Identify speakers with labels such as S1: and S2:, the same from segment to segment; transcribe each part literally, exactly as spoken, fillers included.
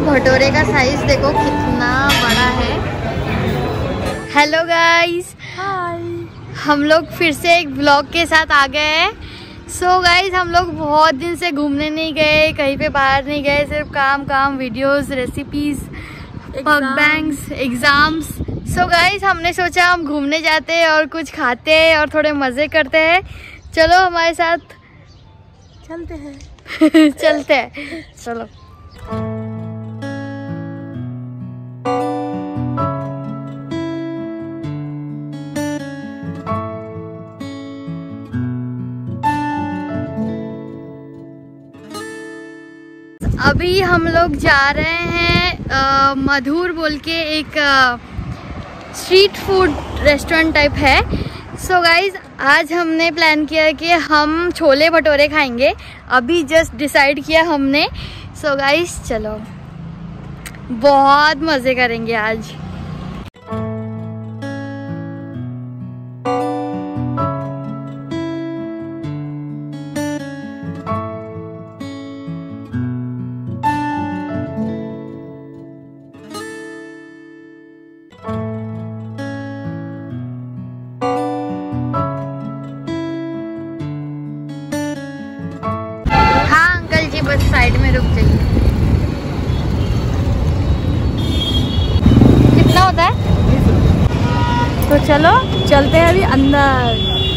S1: भटोरे का साइज देखो कितना बड़ा है। Hello guys, hi. हम लोग फिर से एक ब्लॉग के साथ आ गए हैं। सो गाइस, हम लोग बहुत दिन से घूमने नहीं गए, कहीं पे बाहर नहीं गए, सिर्फ काम काम, videos, recipes, banks, exams. So guys, हमने सोचा हम घूमने जाते हैं और कुछ खाते हैं और थोड़े मजे करते हैं। चलो हमारे साथ
S2: चलते हैं।
S1: चलते हैं, चलो। अभी हम लोग जा रहे हैं आ, मधुर बोल के एक आ, स्ट्रीट फूड रेस्टोरेंट टाइप है। सो गाइज, आज हमने प्लान किया कि हम छोले भटूरे खाएंगे। अभी जस्ट डिसाइड किया हमने। सो गाइज चलो, बहुत मज़े करेंगे आज। बस साइड में रुक जाइए। कितना होता है?
S2: तो चलो चलते हैं अभी अंदर।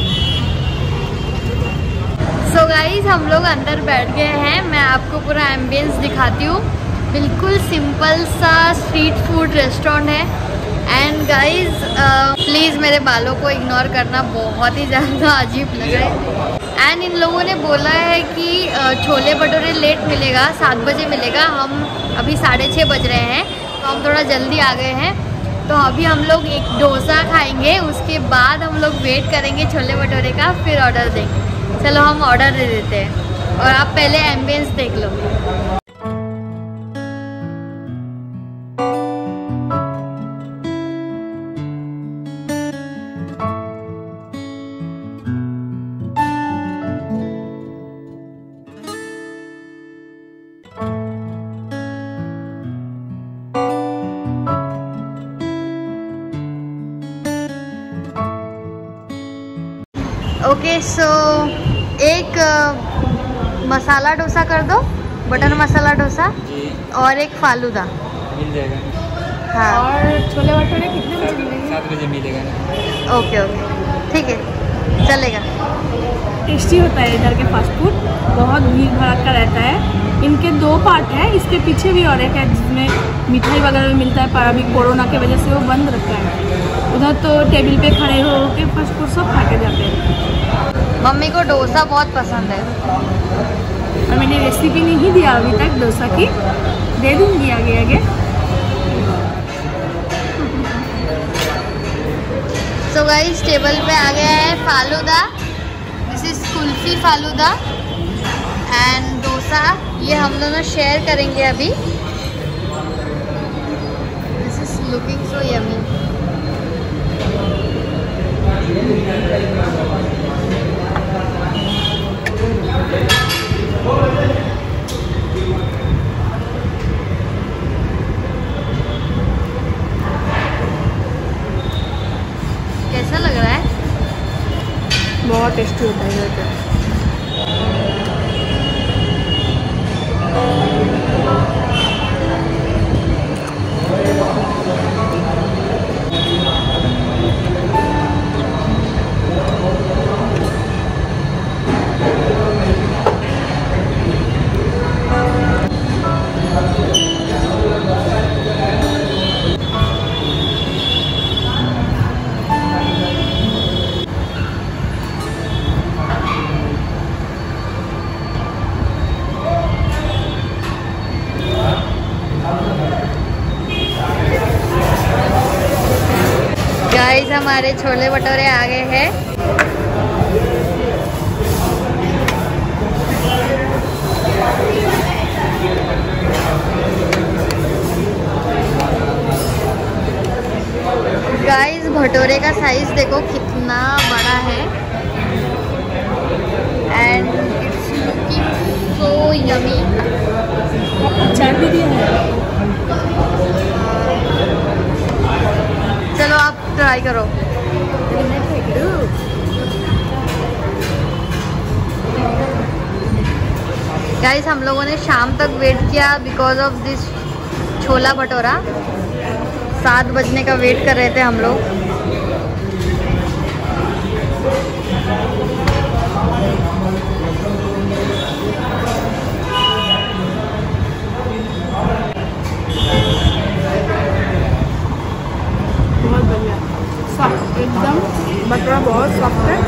S1: सो गाइस, हम लोग अंदर बैठ गए हैं। मैं आपको पूरा एम्बियंस दिखाती हूँ। बिल्कुल सिंपल सा स्ट्रीट फूड रेस्टोरेंट है। एंड गाइस, प्लीज़ मेरे बालों को इग्नोर करना, बहुत ही ज़्यादा अजीब लग रहा है। एंड इन लोगों ने बोला है कि छोले भटूरे लेट मिलेगा, सात बजे मिलेगा। हम अभी साढ़े छः बज रहे हैं, तो हम थोड़ा जल्दी आ गए हैं। तो अभी हम लोग एक डोसा खाएंगे, उसके बाद हम लोग वेट करेंगे छोले भटूरे का, फिर ऑर्डर देंगे। चलो हम ऑर्डर दे देते हैं और आप पहले एम्बियंस देख लो। ओके, सो एक मसाला डोसा कर दो, बटर मसाला डोसा, और एक फालूदा
S3: मिल जाएगा।
S1: हाँ,
S2: और छोले भटूरे कितने बजे मिलेंगे?
S3: सात बजे मिलेगा।
S1: ओके ओके, ठीक है, चलेगा।
S2: टेस्टी होता है इधर के फास्ट फूड, बहुत भीड़ भड़का रहता है। इनके दो पार्ट है, इसके पीछे भी और एक है जिसमें मिठाई वगैरह भी मिलता है, पर अभी कोरोना की वजह से वो बंद रखा है। उधर तो टेबल पे खड़े हो के फास्ट फूड सब खा के जाते हैं।
S1: मम्मी को डोसा बहुत पसंद है
S2: और मैंने रेसिपी नहीं दिया अभी तक डोसा की, दे दूँगी आगे आगे।
S1: सो गाइस, टेबल पे आ गया है falooda. This is kulfi falooda and dosa. ये हम दोनों शेयर करेंगे अभी। This is looking so yummy. कैसा लग रहा है?
S2: बहुत टेस्टी होता है इधर का।
S1: गाइस, हमारे छोले भटूरे आ गए हैं। गाइस, भटूरे का साइज देखो कितना बड़ा है and it's looking so yummy.
S2: चाट भी दिया है।
S1: ट्राई करो। गाइस हम लोगों ने शाम तक वेट किया बिकॉज ऑफ दिस छोला भटूरा। सात बजने का वेट कर रहे थे हम लोग।
S2: बहुत बढ़िया, सॉफ्ट एकदम, भटूरा बहुत सॉफ्ट है।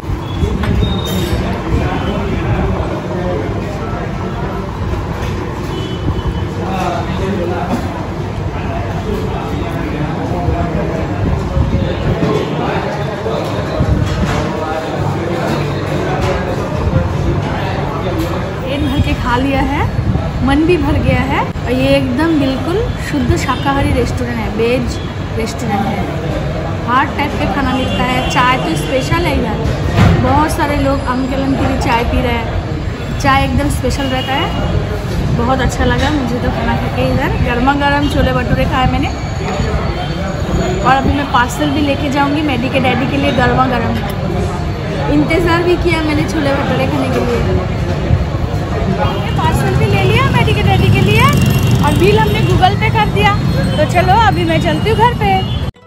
S2: पेट भर के खा लिया है, मन भी भर गया है। और ये एकदम बिल्कुल शुद्ध शाकाहारी रेस्टोरेंट है, वेज रेस्टोरेंट है। हर टाइप का खाना मिलता है। चाय तो स्पेशल है यार, बहुत सारे लोग अंकलन की भी चाय पी रहे हैं। चाय एकदम स्पेशल रहता है। बहुत अच्छा लगा मुझे तो खाना खा के। इधर गर्मा गर्म छोले भटूरे खाए मैंने, और अभी मैं पार्सल भी लेके जाऊंगी मैडी के डैडी के लिए गर्मा गर्म। इंतज़ार भी किया मैंने छोले भटूरे खाने के लिए। पार्सल भी ले लिया मैडी के डैडी के लिए, और बिल हमने गूगल पे कर दिया। तो चलो अभी मैं चलती हूँ घर पे।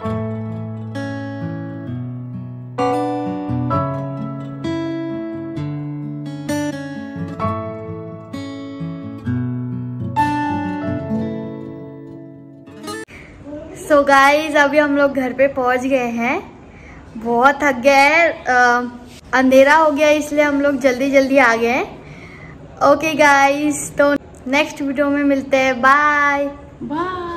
S1: सो so गाइज अभी हम लोग घर पे पहुंच गए हैं। बहुत थक गए हैं, अंधेरा हो गया इसलिए हम लोग जल्दी जल्दी आ गए। ओके गाइज, तो नेक्स्ट वीडियो में मिलते हैं। Bye
S2: bye.